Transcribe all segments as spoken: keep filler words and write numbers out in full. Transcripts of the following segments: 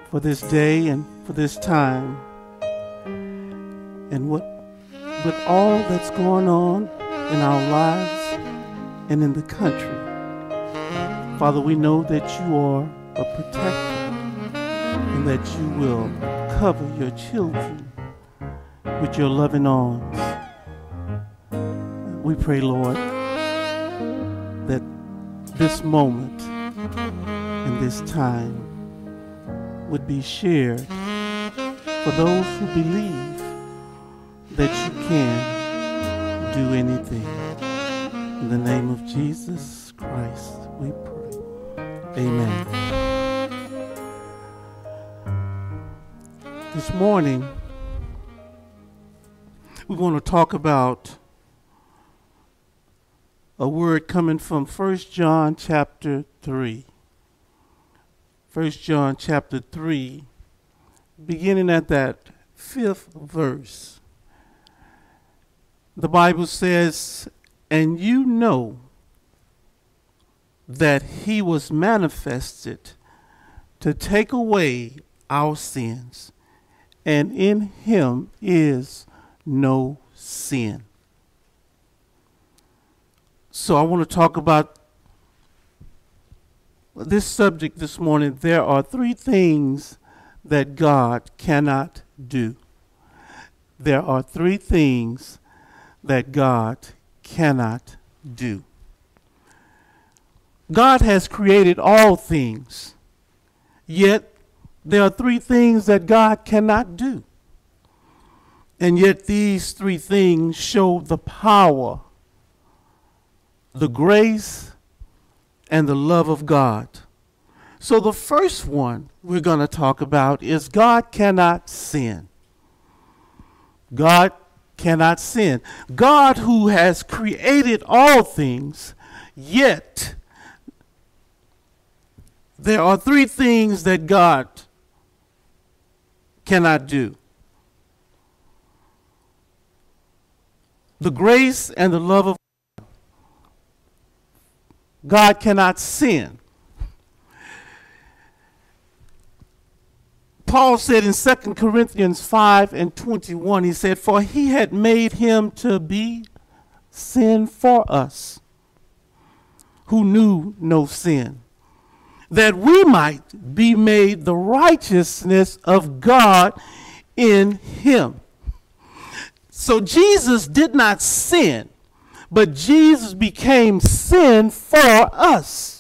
for this day and for this time. And what, with all that's going on in our lives and in the country, Father, we know that you are a protector and that you will cover your children with your loving arms. We pray, Lord, that this moment and this time would be shared for those who believe that you can do anything. In the name of Jesus Christ, we pray. Amen. This morning, we want to talk about a word coming from First John chapter three. First John chapter three, beginning at that fifth verse. The Bible says, "And you know that he was manifested to take away our sins, and in him is no sin." So I want to talk about this subject this morning. There are three things that God cannot do. There are three things that God cannot do. God has created all things, yet there are three things that God cannot do. And yet these three things show the power, the grace, and the love of God. So the first one we're going to talk about is God cannot sin. God cannot sin. God, who has created all things, yet there are three things that God cannot do. The grace and the love of God. God cannot sin. Paul said in Second Corinthians five and twenty-one, he said, "For he had made him to be sin for us, who knew no sin, that we might be made the righteousness of God in him." So Jesus did not sin, but Jesus became sin for us.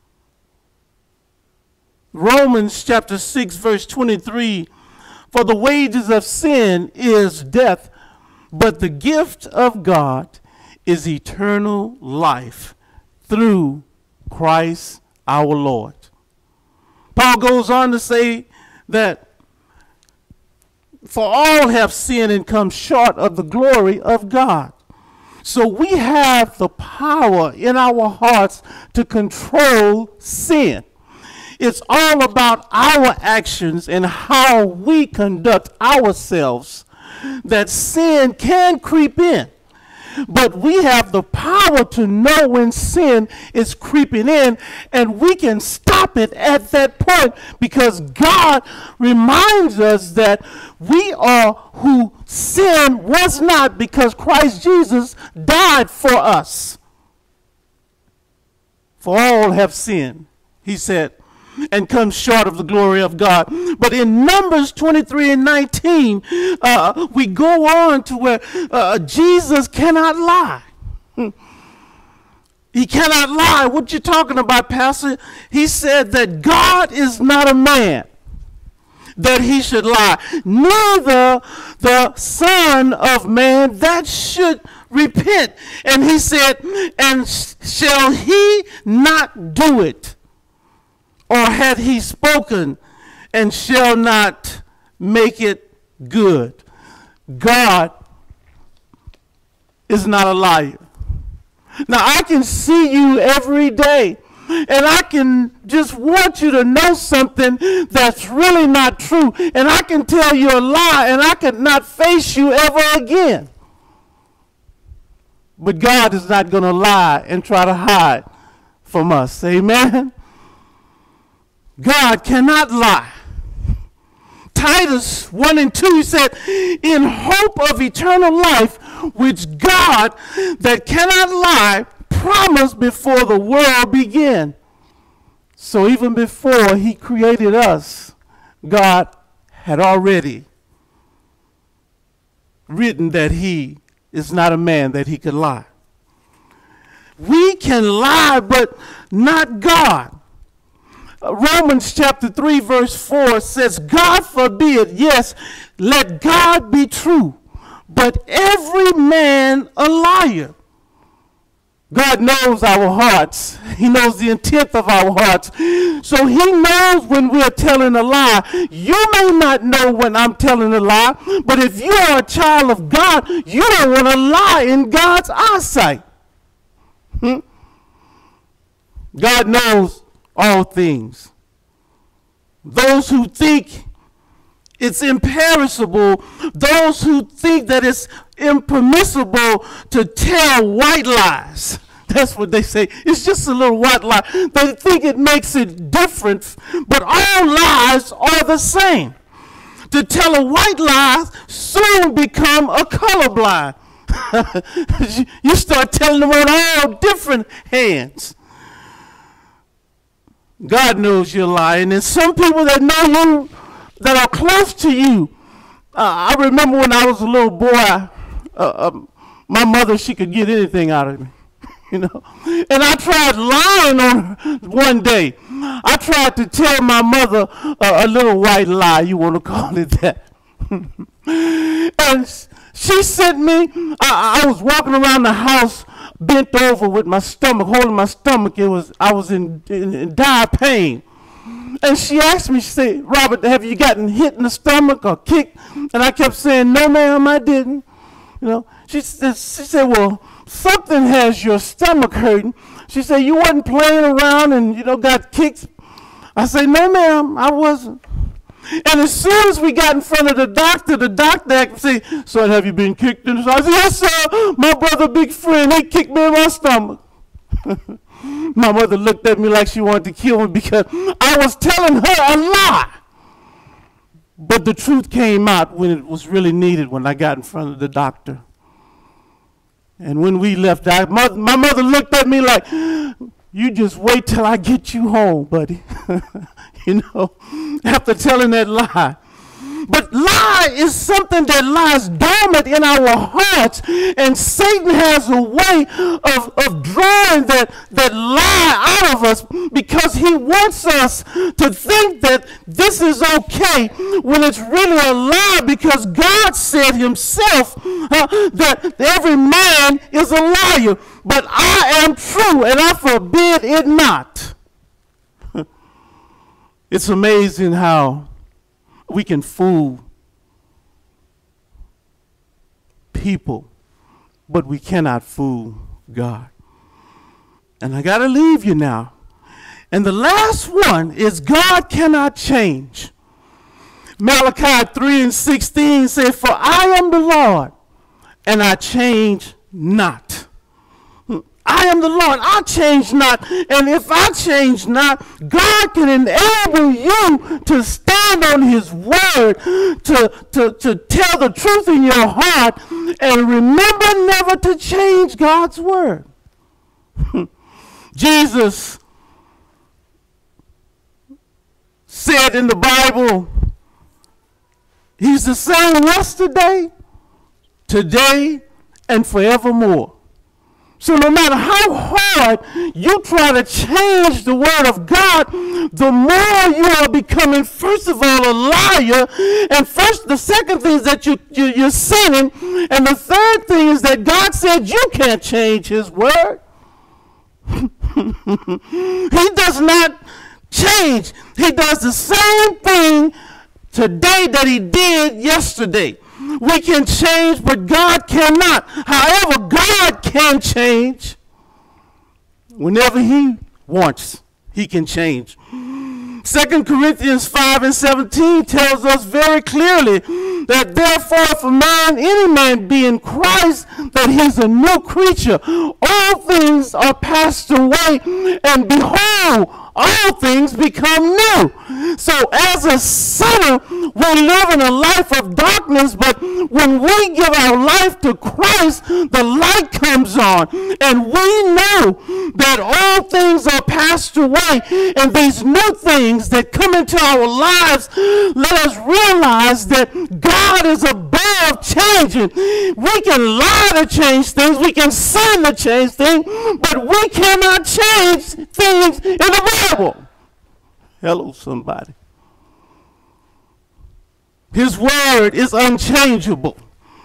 Romans chapter six, verse twenty-three, "For the wages of sin is death, but the gift of God is eternal life through Christ our Lord." Paul goes on to say that for all have sinned and come short of the glory of God. So we have the power in our hearts to control sin. It's all about our actions and how we conduct ourselves that sin can creep in. But we have the power to know when sin is creeping in, and we can stop it at that point, because God reminds us that we are who sin was not, because Christ Jesus died for us. For all have sinned, he said, and come short of the glory of God. But in Numbers twenty-three and nineteen, uh, we go on to where uh, Jesus cannot lie. He cannot lie. What you talking about, Pastor? He said that God is not a man that he should lie, neither the Son of Man that should repent. And he said, and shall he not do it? Or had he spoken and shall not make it good? God is not a liar. Now, I can see you every day, and I can just want you to know something that's really not true, and I can tell you a lie, and I could not face you ever again. But God is not going to lie and try to hide from us. Amen? God cannot lie. Titus one and two, he said, in hope of eternal life, which God that cannot lie promised before the world began. So even before he created us, God had already written that he is not a man that he could lie. We can lie, but not God. Uh, Romans chapter three verse four says, God forbid, yes, let God be true, but every man a liar. God knows our hearts. He knows the intent of our hearts. So he knows when we're telling a lie. You may not know when I'm telling a lie, but if you are a child of God, you don't want to lie in God's eyesight. Hmm? God knows all things. Those who think it's imperishable, those who think that it's impermissible to tell white lies. That's what they say. It's just a little white lie. They think it makes it different, but all lies are the same. To tell a white lie soon become a colorblind. You start telling them on all different hands. God knows you're lying, and some people that know you, that are close to you. Uh, I remember when I was a little boy, uh, uh, my mother, she could get anything out of me, you know. And I tried lying on her one day. I tried to tell my mother uh, a little white lie, you want to call it that. And she sent me, I, I was walking around the house bent over with my stomach, holding my stomach. It was, I was in, in, in dire pain. And she asked me, she said, Robert, have you gotten hit in the stomach or kicked? And I kept saying, no, ma'am, I didn't. You know, she said, she said, well, something has your stomach hurting. She said, you wasn't playing around and, you know, got kicked. I said, no, ma'am, I wasn't. And as soon as we got in front of the doctor, the doctor said, son, have you been kicked in the stomach? I said, yes, sir. My brother, big friend, he kicked me in my stomach. My mother looked at me like she wanted to kill me because I was telling her a lie. But the truth came out when it was really needed, when I got in front of the doctor. And when we left, I, my, my mother looked at me like, you just wait till I get you home, buddy. You know, after telling that lie. But lie is something that lies dormant in our hearts, and Satan has a way of, of drawing that, that lie out of us because he wants us to think that this is okay when it's really a lie, because God said himself uh, that every man is a liar, but I am true and I forbid it not. It's amazing how we can fool people, but we cannot fool God. And I got to leave you now. And the last one is God cannot change. Malachi three and sixteen says, for I am the Lord, and I change not. I am the Lord, I change not. And if I change not, God can enable you to stand on his word, to, to, to tell the truth in your heart, and remember never to change God's word. Jesus said in the Bible, he's the same yesterday, today, and forevermore. So no matter how hard you try to change the word of God, the more you are becoming, first of all, a liar. And first, the second thing is that you, you, you're sinning. And the third thing is that God said you can't change his word. He does not change. He does the same thing today that he did yesterday. We can change, but God cannot. However, God can change. Whenever he wants, he can change. Second Corinthians five and seventeen tells us very clearly that therefore if a man, any man be in Christ, that he's a new creature. All things are passed away, and behold, all things become new. So as a sinner, we live in a life of darkness, but when we give our life to Christ, the light comes on, and we know that all things are passed away, and these new things that come into our lives let us realize that God is above changing. We can lie to change things, we can sin to change things, but we cannot change things in the Bible. Hello, somebody. His word is unchangeable.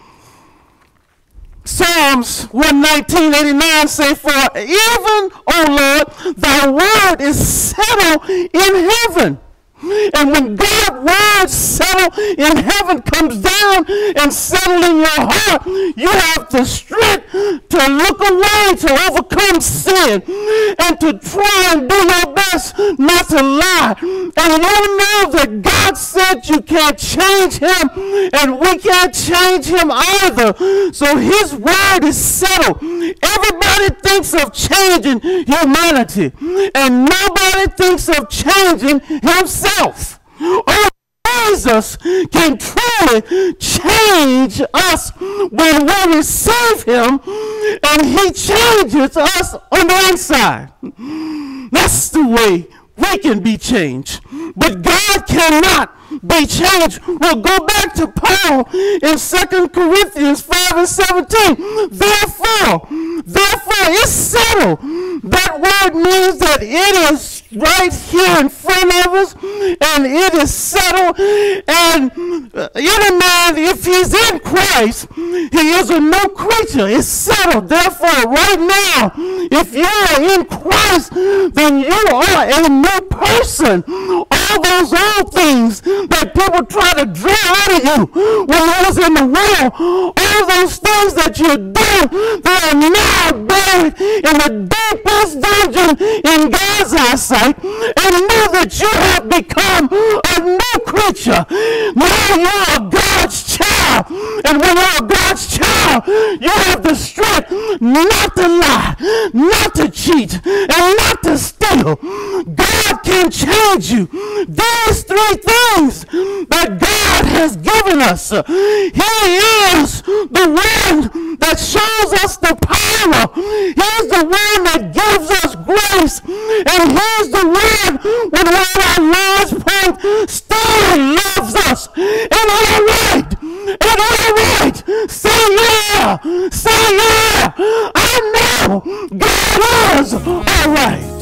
Psalms one nineteen, eighty-nine say, for even, O Lord, thy word is settled in heaven. And when God's word settle in heaven comes down and settle in your heart, you have the strength to look away, to overcome sin, and to try and do your best not to lie. And you know that God said you can't change him, and we can't change him either. So his word is settled. Everybody thinks of changing humanity, and nobody thinks of changing himself. Only Jesus can truly change us when we receive him, and he changes us on the inside. That's the way we can be changed. But God cannot be changed. We'll go back to Paul in Second Corinthians five and seventeen. Therefore, therefore, it's settled. That word means that it is right here in front of us, and it is settled. And any man, if he's in Christ, he is a new creature. It's settled. Therefore, right now, if you are in Christ, then you are a new person. All those old things that people try to draw out of you when you was in the world, all those things that you do, they are now buried in the deepest dungeon in God's eyesight, and know that you have become a new creature. Now you are God's child, and when you are God's child, you have the strength not to lie, not to cheat, and not to steal. God can change you. These three things that God has given us. He is the one that shows us the power. He's the one that gives us grace. And he's the one, when we're at our last point, still loves us. And all right. And all right. Say yeah. Say yeah. I know God is all right.